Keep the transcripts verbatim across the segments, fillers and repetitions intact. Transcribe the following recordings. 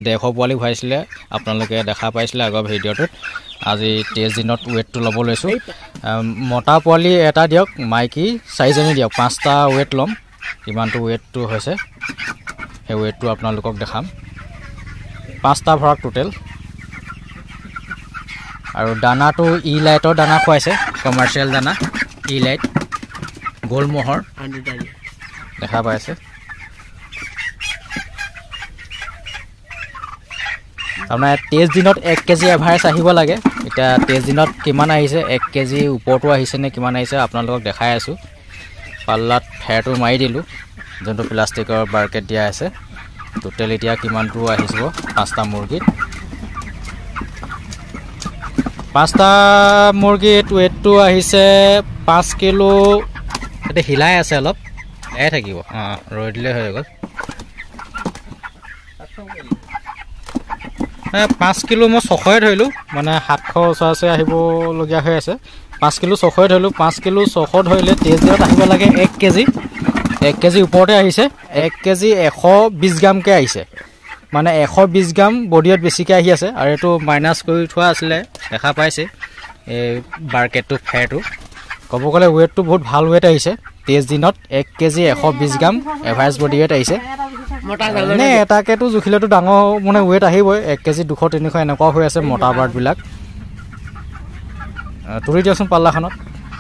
ডেৰশ পোৱালি ভৰাইছিলে আপোনালোকে দেখা পাইছিলে আগৰ ভিডিঅ'টোত আজি তেইছ দিনত ৱেটটো ল'ব লৈছোঁ মতা পোৱালি এটা দিয়ক মাইকী চাৰিজনী দিয়ক পাঁচটা ৱেট ল'ম কিমানটো ৱেটটো হৈছে সেই ৱেটটো আপোনালোকক দেখাম পাঁচটা ভৰাক টোটেল আৰু দানাটো ই লাইটৰ দানা খুৱাইছে কমাৰ্চিয়েল দানা ই লাইট গোলমোহৰ দেখা পাইছে আপোনাৰ তেইছ দিনত এক কেজি এভাৰেজ আহিব লাগে এতিয়া তেইছ দিনত কিমান আহিছে এক কেজি ওপৰতো আহিছে নে কিমান আহিছে আপোনালোকক দেখাই আছোঁ পাল্লাত ফেৰটো মাৰি দিলোঁ যোনটো প্লাষ্টিকৰ বাৰ্কেট দিয়া আছে টোটেল এতিয়া কিমানটো আহিব পাঁচটা মুৰ্গীত পাঁচটা মুৰ্গীত ৱেটটো আহিছে পাঁচ কিলো এটা হিলাই আছে অলপ এ থাকিব অঁ ৰৈ দিলে হৈ গ'ল পাঁচ কিলো মই ছশয়ে ধৰিলোঁ মানে সাতশ ওচৰা আহিবলগীয়া হৈ আছে পাঁচ কিলো ছশয়ে ধৰিলোঁ পাঁচ কিলো ছশ ধৰিলে তেইছ দিনত আহিব লাগে এক কেজি এক কেজি ওপৰতে আহিছে এক কেজি এশ বিছ গ্ৰামকৈ আহিছে মানে এশ বিছ গ্ৰাম বডিয়ত বেছিকৈ আহি আছে আৰু এইটো মাইনাছ কৰি থোৱা আছিলে দেখা পাইছে এই বাৰ্কেটটো ফেৰটো ক'ব গ'লে ৱেটটো বহুত ভাল ৱেট আহিছে তেইছ দিনত এক কেজি এশ বিছ গ্ৰাম এভাৰেজ বডি ৱেট আহিছে নে এটাকেতো জুখিলেতো ডাঙৰ মানে ৱেট আহিবই এক কেজি দুশ তিনিশ এনেকুৱা হৈ আছে মতা বাৰ্ডবিলাক তুলি দিয়কচোন পাল্লাখনত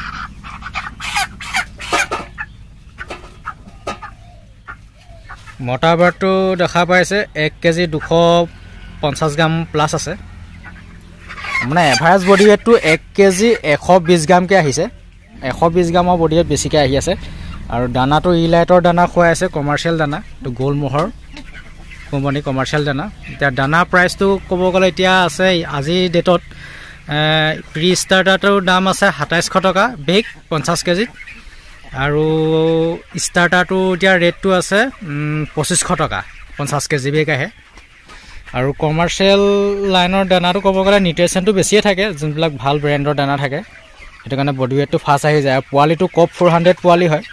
মতা বাৰ্ডটো দেখা পাইছে এক কেজি দুশ পঞ্চাছ গ্ৰাম প্লাছ আছে মানে এভাৰেজ বডি ৱেটটো এক কেজি এশ বিছ গ্ৰামকৈ আহিছে এশ বিছ গ্ৰামৰ বডি ৱেট বেছিকৈ আহি আছে আৰু দানাটো ই লাইটৰ দানা খুৱাই আছে কমাৰ্চিয়েল দানা এইটো গোলমোহৰ কোম্পানী কমাৰ্চিয়েল দানা এতিয়া দানা প্ৰাইচটো ক'ব গ'লে এতিয়া আছে আজিৰ ডেটত প্ৰি ষ্টাৰ্টাৰটোৰ দাম আছে সাতাইছশ টকা বেগ পঞ্চাছ কেজিত আৰু ষ্টাৰ্টাৰটো এতিয়া ৰেটটো আছে পঁচিছশ টকা পঞ্চাছ কেজি বেগ আহে আৰু কমাৰ্চিয়েল লাইনৰ দানাটো ক'ব গ'লে নিউট্ৰিচনটো বেছিয়ে থাকে যোনবিলাক ভাল ব্ৰেণ্ডৰ দানা থাকে সেইটো কাৰণে বডি ৱেটটো ফাষ্ট আহি যায় আৰু পোৱালিটো কপ ফ'ৰ হাণ্ড্ৰেড পোৱালি হয়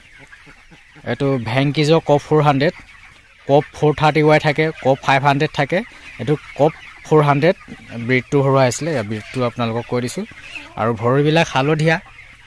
এইটো ভেংকিজৰ Cobb four hundred Cobb four thirty Y থাকে কপ ফাইভ হাণ্ড্ৰেড থাকে এইটো কপ ফ'ৰ হাণ্ড্ৰেড ব্ৰিডটো সৰু আহিছিলে ব্ৰিডটো আপোনালোকক কৈ দিছোঁ আৰু ভৰিবিলাক হালধীয়া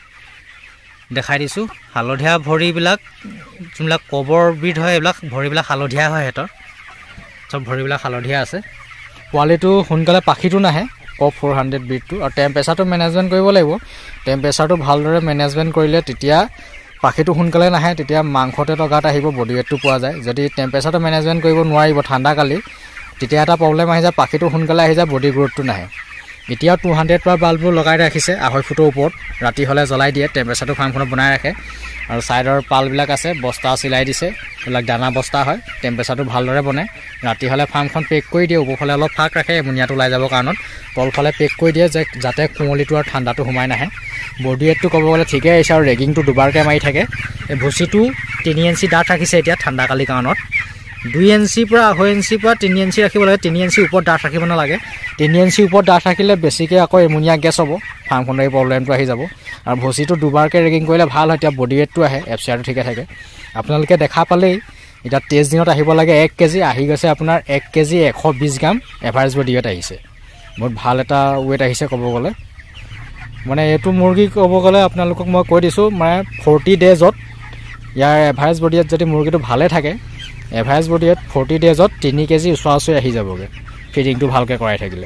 দেখাই দিছোঁ হালধীয়া ভৰিবিলাক যোনবিলাক কবৰ ব্ৰিড হয় এইবিলাক ভৰিবিলাক হালধীয়া হয় সিহঁতৰ চব ভৰিবিলাক হালধীয়া আছে পোৱালিটো সোনকালে পাখিটো নাহে কপ ফ'ৰ হাণ্ড্ৰেড ব্ৰিডটো আৰু টেম্পাৰেচাৰটো মেনেজমেণ্ট কৰিব লাগিব টেম্পাৰেচাৰটো ভালদৰে মেনেজমেণ্ট কৰিলে তেতিয়া পাখিটো সোনকালে নাহে তেতিয়া মাংসতে টকাত আহিব বডি ৱেটটো পোৱা যায় যদি টেম্পাৰেচাৰটো মেনেজমেণ্ট কৰিব নোৱাৰিব ঠাণ্ডা কালি তেতিয়া এটা প্ৰব্লেম আহি যায় পাখিটো সোনকালে আহি যায় বডি গ্ৰ'থটো নাহে এতিয়াও টু হাণ্ড্ৰেড পাৰ বাল্ববোৰ লগাই ৰাখিছে আঢ়ৈ ফুটৰ ওপৰত ৰাতি হ'লে জ্বলাই দিয়ে টেম্পাৰেচাৰটো ফাৰ্মখনত বনাই ৰাখে আৰু ছাইডৰ পালবিলাক আছে বস্তা চিলাই দিছে এইবিলাক দানা বস্তা হয় টেম্পাৰেচাৰটো ভালদৰে বনে ৰাতি হ'লে ফাৰ্মখন পেক কৰি দিয়ে ওপৰফালে অলপ ফাঁক ৰাখে এমনিয়াটো ওলাই যাবৰ কাৰণত তলফালে পেক কৰি দিয়ে যে যাতে কুঁৱলীটো আৰু ঠাণ্ডাটো সোমাই নাহে বডি ৱেটটো ক'ব গ'লে ঠিকেই আহিছে আৰু ৰেগিংটো দুবাৰকৈ মাৰি থাকে এই ভুচিটো তিনি ইঞ্চি ডাঠ ৰাখিছে এতিয়া ঠাণ্ডা কালি কাৰণত দুই ইঞ্চিৰ পৰা আঢ়ৈ ইঞ্চিৰ পৰা তিনি ইঞ্চি ৰাখিব লাগে তিনি ইঞ্চিৰ ওপৰত ডাঠ ৰাখিব নালাগে তিনি ইঞ্চিৰ ওপৰত ডাঠ ৰাখিলে বেছিকৈ আকৌ এমনিয়া গেছ হ'ব ফাৰ্মখনৰ এই প্ৰব্লেমটো আহি যাব আৰু ভুচিটো দুবাৰকৈ ৰেগিং কৰিলে ভাল হয় এতিয়া বডি ৱেটটো আহে এফ চি আৰটো ঠিকে থাকে আপোনালোকে দেখা পালেই এতিয়া তেইছ দিনত আহিব লাগে এক কেজি আহি গৈছে আপোনাৰ এক কেজি এশ বিছ গ্ৰাম এভাৰেজ বডি ৱেট আহিছে বহুত ভাল এটা ৱেট আহিছে ক'ব গ'লে মানে এইটো মুৰ্গী ক'ব গ'লে আপোনালোকক মই কৈ দিছোঁ মানে ফৰ্টি ডেজত ইয়াৰ এভাৰেজ বডি ৱেট যদি মুৰ্গীটো ভালে থাকে এভাৰেজ বডি ৱেট ফৰ্টি ডেজত তিনি কেজি ওচৰা ওচৰি আহি যাবগৈ ফিডিংটো ভালকৈ কৰাই থাকিলে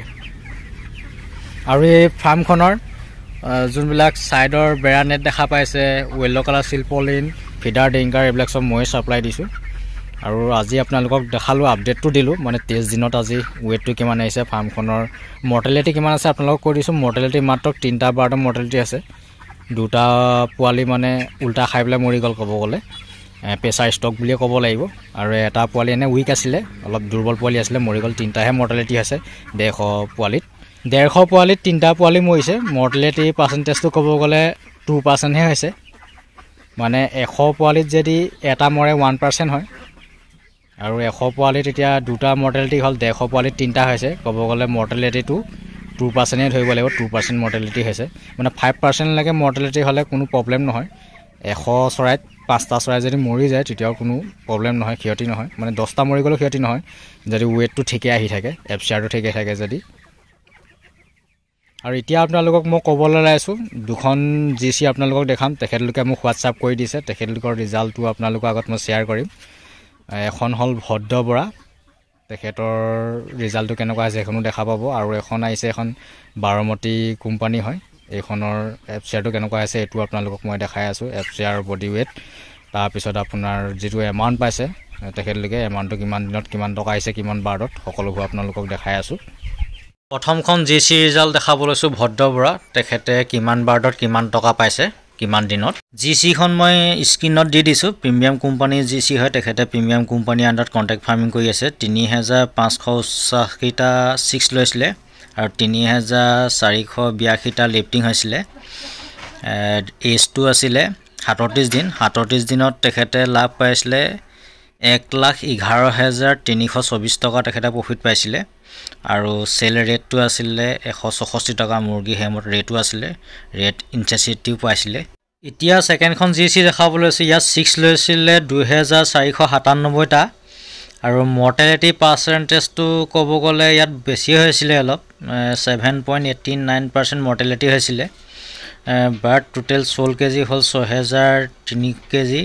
আৰু এই ফাৰ্মখনৰ যোনবিলাক ছাইডৰ বেৰা নেট দেখা পাইছে yellow' colour silpaulin feeder drinker এইবিলাক চব মই ছাপ্লাই দিছোঁ আৰু আজি আপোনালোকক দেখালোঁ আপডেটটো দিলোঁ মানে তেইছ দিনত আজি ৱেটটো কিমান আহিছে ফাৰ্মখনৰ মৰ্টেলিটি কিমান আছে আপোনালোকক কৈ দিছোঁ মৰ্টেলিটি মাত্ৰ তিনিটা বাৰটা মৰ্টেলিটি আছে দুটা পোৱালি মানে উল্টা খাই পেলাই মৰি গ'ল ক'ব গ'লে প্ৰেছাৰ ষ্টক বুলিয়ে ক'ব লাগিব আৰু এটা পোৱালি এনে উইক আছিলে অলপ দুৰ্বল পোৱালি আছিলে মৰি গ'ল তিনিটাহে মৰ্টেলিটি আছে ডেৰশ পোৱালিত ডেৰশ পোৱালিত তিনিটা পোৱালি মৰিছে মৰ্টেলিটি পাৰ্চেণ্টেজটো ক'ব গ'লে টু পাৰ্চেণ্টহে হৈছে মানে এশ পোৱালিত যদি এটা মৰে ওৱান পাৰ্চেণ্ট হয় আৰু এশ পোৱালিত এতিয়া দুটা মৰ্টেলিটি হ'ল ডেৰশ পোৱালিত তিনিটা হৈছে ক'ব গ'লে মৰ্টেলিটিটো টু পাৰ্চেণ্টে ধৰিব লাগিব টু পাৰ্চেণ্ট মৰ্টেলিটি হৈছে মানে ফাইভ পাৰ্চেণ্টলৈকে মৰ্টেলিটি হ'লে কোনো প্ৰব্লেম নহয় এশ চৰাইত পাঁচটা চৰাই যদি মৰি যায় তেতিয়াও কোনো প্ৰব্লেম নহয়, ক্ষতি নহয়, মানে দহটা মৰি গ'লেও ক্ষতি নহয় যদি ৱেটটো ঠিকে আহি থাকে, এফ চি আৰটো ঠিকে থাকে যদি। আৰু এতিয়া আপোনালোকক মই ক'বলৈ লাইছোঁ দুখন জি চি আপোনালোকক দেখাম। তেখেতলোকে মোক হোৱাটছআপ কৰি দিছে, তেখেতলোকৰ ৰিজাল্টটো আপোনালোকৰ আগত মই শ্বেয়াৰ কৰিম। এখন হ'ল ভদ্ৰ বৰা, তেখেতৰ ৰিজাল্টটো কেনেকুৱা হৈছে সেইখনো দেখা পাব। আৰু এখন আহিছে এখন বাৰমতী কোম্পানী হয়, এইখনৰ এফ চি আৰটো কেনেকুৱা আছে এইটো আপোনালোকক মই দেখাই আছোঁ, F C R body weight. তাৰপিছত আপোনাৰ যিটো এমাউণ্ট পাইছে তেখেতলোকে, এমাউণ্টটো কিমান দিনত কিমান টকা আহিছে কিমান বাৰ্ডত, সকলোবোৰ আপোনালোকক দেখাই আছোঁ। প্ৰথমখন জি চি ৰিজাল্ট দেখাব লৈছোঁ ভদ্ৰ বৰা, তেখেতে কিমান বাৰ্ডত কিমান টকা পাইছে কিমান দিনত। জি চিখন মই স্ক্ৰীণত দি দিছোঁ, প্ৰিমিয়াম কোম্পানীৰ জি চি হয়, তেখেতে প্ৰিমিয়াম কোম্পানীৰ আণ্ডাৰত কণ্টেক্ট ফাৰ্মিং কৰি আছে। তিনি হেজাৰ পাঁচশ ঊনষাঠিটা ছিক্স লৈছিলে আৰু তিনি হেজাৰ চাৰিশ বিয়াশীটা লিফটিং হৈছিলে। এজটো আছিলে সাতত্ৰিছ দিন, সাতত্ৰিছ দিনত তেখেতে লাভ পাইছিলে এক লাখ এঘাৰ হেজাৰ তিনিশ চৌবিছ টকা তেখেতে প্ৰফিট পাইছিলে। আৰু চেল ৰেটটো আছিলে এশ চৌষষ্ঠি টকা, মুৰ্গী হেমত ৰেটো আছিলে, ৰেট ইনচেচিটিভ পাইছিলে। এতিয়া ছেকেণ্ডখন জি চি দেখাবলৈ লৈছে, ইয়াত ছিক্স লৈছিলে দুহেজাৰ চাৰিশ সাতান্নব্বৈটা আৰু মৰ্টেলিটি পাৰ্চেণ্টেজটো ক'ব গ'লে ইয়াত বেছি হৈছিলে অলপ, seven point eighty nine percent mortality হৈছিলে। বাৰ্ড টোটেল ষোল্ল কেজি হ'ল ছহেজাৰ তিনি কেজি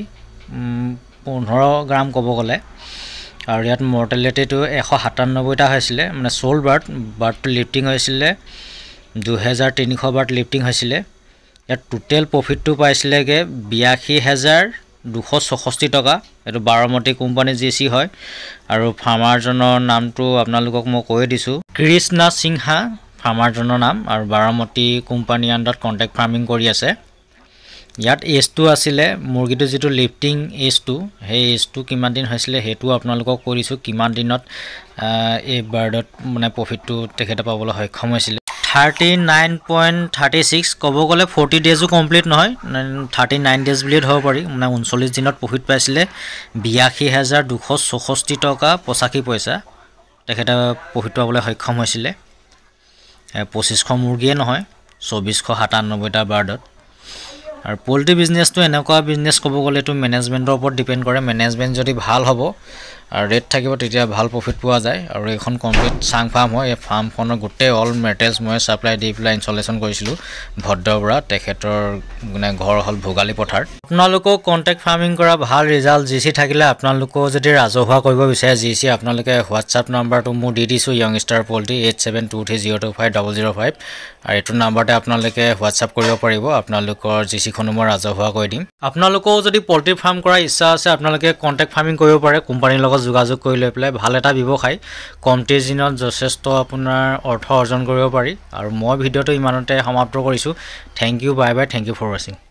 পোন্ধৰ গ্ৰাম ক'ব গ'লে। আৰু ইয়াত মৰ্টেলিটিটো এশ সাতান্নব্বৈটা হৈছিলে, মানে চ'ল বাৰ্ড, বাৰ্ডটো লিফটিং হৈছিলে দুহেজাৰ তিনিশ বাৰ্ড লিফটিং হৈছিলে। ইয়াত টোটেল প্ৰফিটটো পাইছিলেগৈ বিয়াশী হেজাৰ দুশ চৌষষ্ঠি টকা। এইটো বাৰমতী কোম্পানী জি চি হয় আৰু ফাৰ্মাৰজনৰ নামটো আপোনালোকক মই কৈ দিছোঁ, কৃষ্ণা সিংহা ফাৰ্মাৰজনৰ নাম, আৰু বাৰমতী কোম্পানীৰ আণ্ডাৰত কণ্টেক্ট ফাৰ্মিং কৰি আছে। ইয়াত এজটো আছিলে মুৰ্গীটো যিটো লিফটিং এজটো, সেই এজটো কিমান দিন হৈছিলে সেইটো আপোনালোকক কৈ দিছোঁ, কিমান দিনত এই বাৰ্ডত মানে প্ৰফিটটো তেখেতে পাবলৈ সক্ষম হৈছিলে। Thirty nine point thirty six ক'ব গ'লে ফৰ্টি ডেজো কমপ্লিট নহয়, থাৰ্টি নাইন ডেজ বুলিয়ে ধৰিব পাৰি, মানে ঊনচল্লিছ দিনত প্ৰফিট পাইছিলে বিয়াশী হেজাৰ দুশ চৌষষ্ঠি টকা পঁচাশী পইচা তেখেতে প্ৰফিট পাবলৈ সক্ষম হৈছিলে। পঁচিছশ মুৰ্গীয়ে নহয়, চৌবিছশ সাতান্নব্বৈটা বাৰ্ডত। আৰু পল্ট্ৰি বিজনেছটো এনেকুৱা বিজনেছ ক'ব গ'লে এইটো মেনেজমেণ্টৰ ওপৰত ডিপেণ্ড কৰে, মেনেজমেণ্ট যদি ভাল হ'ব আৰু ৰেট থাকিব তেতিয়া ভাল প্ৰফিট পোৱা যায়। আৰু এইখন কমপ্লিট চাং ফাৰ্ম হয়, এই ফাৰ্মখনৰ গোটেই অল মেটেৰিয়েলছ মই ছাপ্লাই দি পেলাই ইনষ্টলেশ্যন কৰিছিলোঁ ভদ্ৰ বৰা, তেখেতৰ মানে ঘৰ হ'ল ভোগালী পথাৰ। আপোনালোকেও কণ্টেক্ট ফাৰ্মিং কৰা ভাল ৰিজাল্ট জি চি থাকিলে আপোনালোকেও যদি ৰাজহুৱা কৰিব বিচাৰে জি চি, আপোনালোকে হোৱাটছআপ নাম্বাৰটো মই দি দিছোঁ, young star poultry eight seven two three zero' two five double zero' five, আৰু এইটো নাম্বাৰতে আপোনালোকে হোৱাটছআপ কৰিব পাৰিব, আপোনালোকৰ জি চিখনো মই ৰাজহুৱা কৰি দিম। আপোনালোকেও যদি পল্ট্ৰি ফাৰ্ম কৰাৰ ইচ্ছা আছে আপোনালোকে কণ্টেক্ট ফাৰ্মিং কৰিব পাৰে, কোম্পানীৰ লগত যোগাযোগ কৰি লৈ পেলাই। ভাল এটা ব্যৱসায়, কমটি দিনত যথেষ্ট আপোনাৰ অৰ্থ অৰ্জন কৰিব পাৰি। আৰু মই ভিডিঅ'টো ইমানতে সমাপ্ত কৰিছোঁ। Thank you, bye bye, thank you for ৱাচিং।